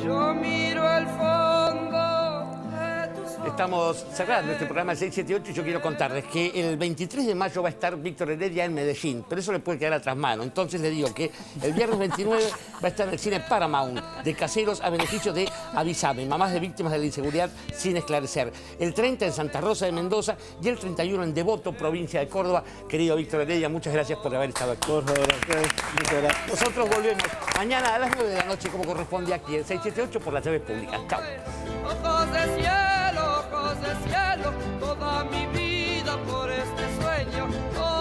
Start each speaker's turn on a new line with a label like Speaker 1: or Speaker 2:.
Speaker 1: yo miro al fondo de tus ojos.
Speaker 2: Estamos cerrando este programa 678 y yo quiero contarles que el 23 de mayo va a estar Víctor Heredia en Medellín, pero eso le puede quedar atrás mano. Entonces le digo que el viernes 29 va a estar en el cine Paramount, de Caseros, a beneficio de Avísame, mamás de víctimas de la inseguridad sin esclarecer. El 30 en Santa Rosa de Mendoza y el 31 en Devoto, provincia de Córdoba. Querido Víctor Heredia, muchas gracias por haber estado aquí.
Speaker 3: Por favor, muchas gracias.
Speaker 2: Nosotros volvemos mañana a las 9 de la noche, como corresponde aquí en 678 por la TV Pública. Chao.
Speaker 1: Ojos de cielo, toda mi vida por este sueño.